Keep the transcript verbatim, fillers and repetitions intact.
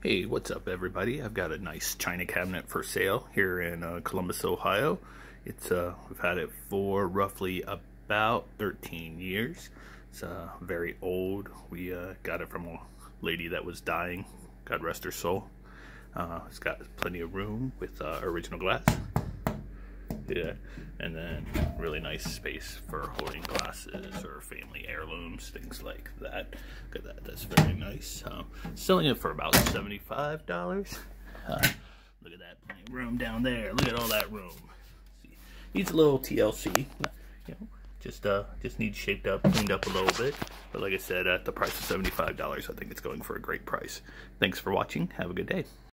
Hey, what's up everybody? I've got a nice china cabinet for sale here in uh, Columbus, Ohio. It's uh, we've had it for roughly about thirteen years. It's uh, very old. We uh, got it from a lady that was dying. God rest her soul. Uh, it's got plenty of room with uh, original glass. Yeah, and then really nice space for holding glasses or family heirlooms, things like that. Look at that, that's very nice. Um, selling it for about seventy-five dollars. Uh, look at that, plenty of room down there. Look at all that room. See, needs a little T L C, you know, just uh, just needs shaped up, cleaned up a little bit. But like I said, at the price of seventy-five dollars, I think it's going for a great price. Thanks for watching. Have a good day.